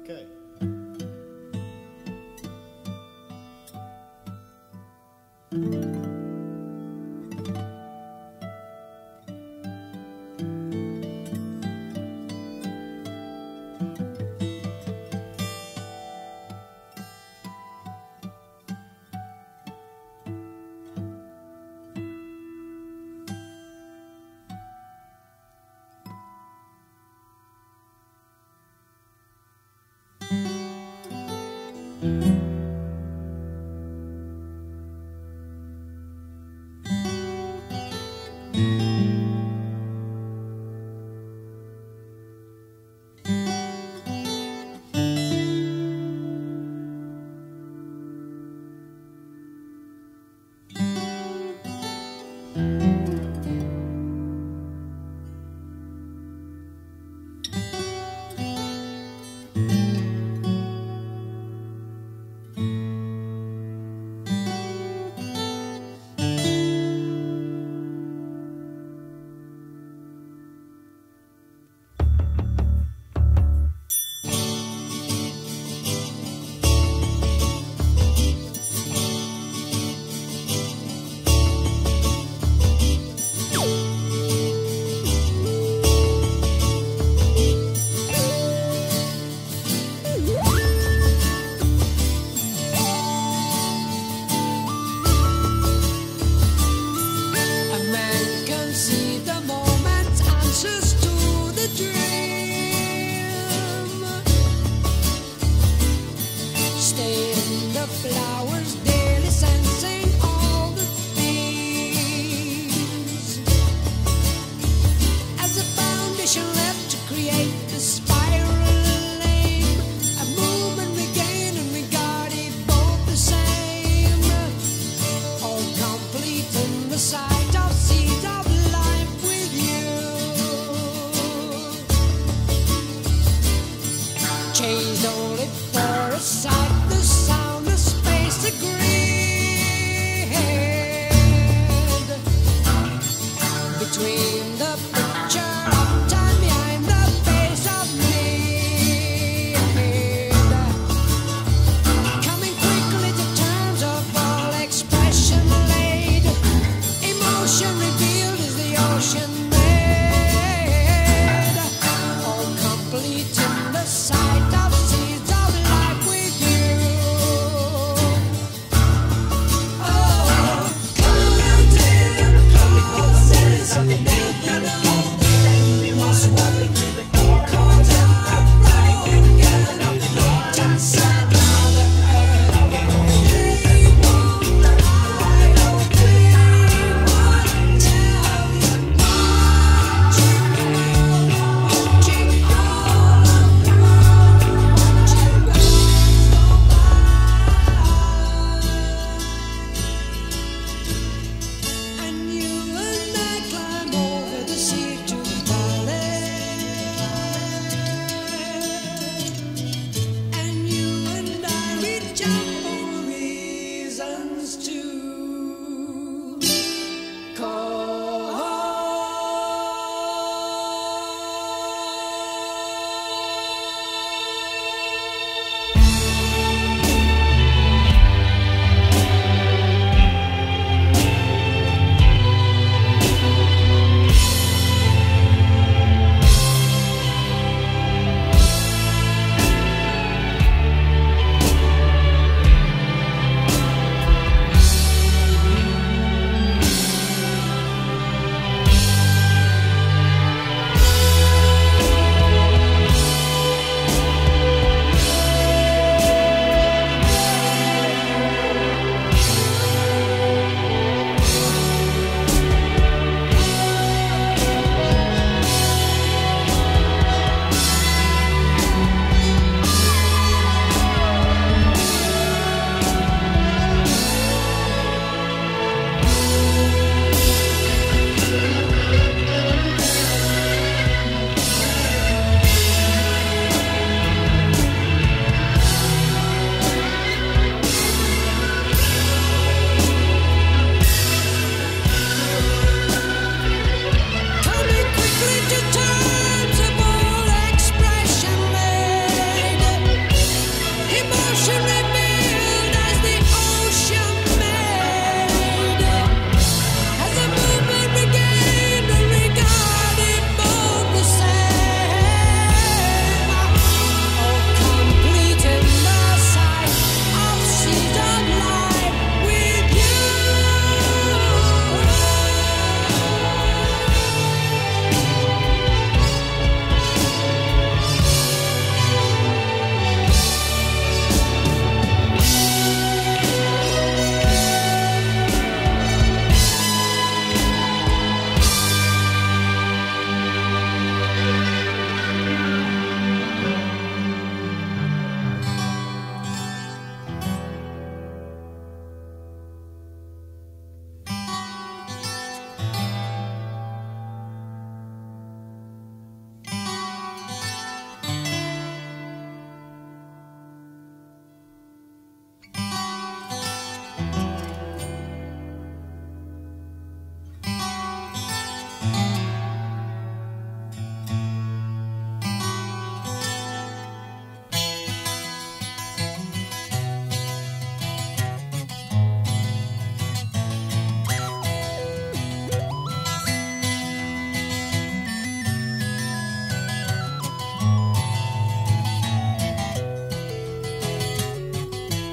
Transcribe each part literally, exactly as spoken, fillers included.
Okay.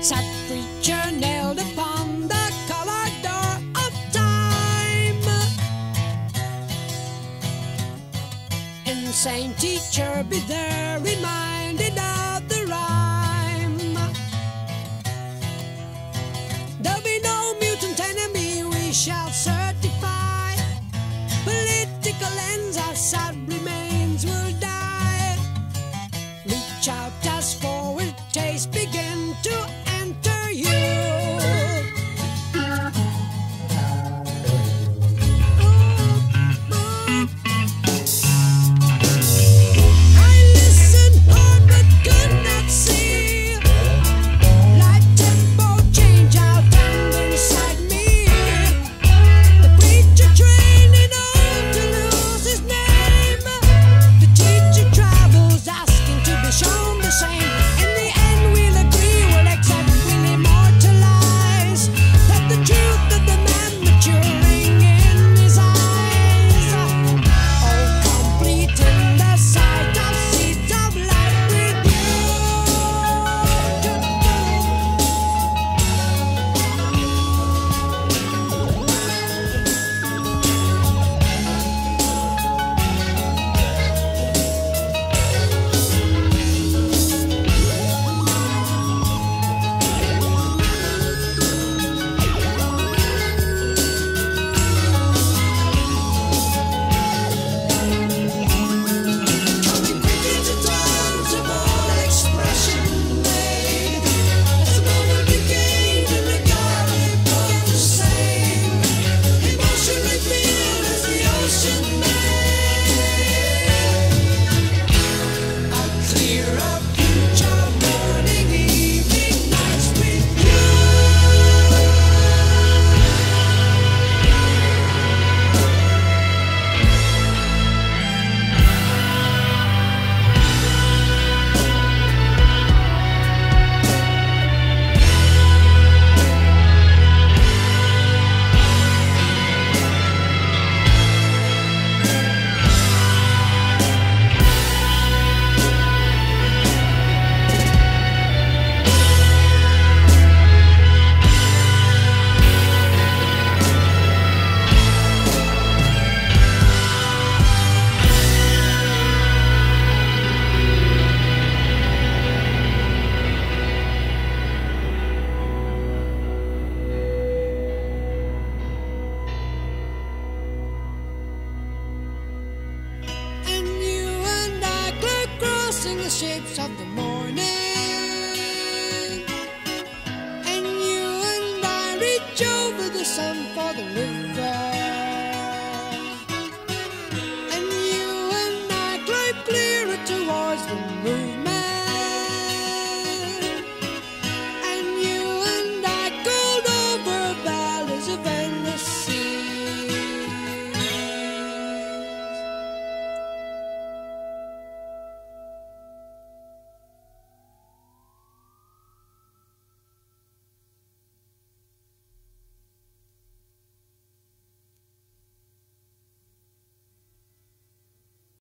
sad preacher nailed upon the colored door of time. Insane teacher, be there reminded of the rhyme. There'll be no mutant enemy we shall certify. Political ends, our sad remains will die. Reach out as forward taste begin to enter you. I listened hard but could not see. Light tempo change out and inside me. The preacher training on to lose his name. The teacher travels asking to be shown the same. In the end we'll agree, we'll accept, we'll immortalize that the truth of the man maturing in his eyes. All complete in the sight of seeds of light with you. Coming quickly to terms of all expression made. As the moment began and the garden became the same. Emotion revealed as the ocean made. A clearer future, morning, evening, nights with you. And you and I clear crossing the shapes of the morning.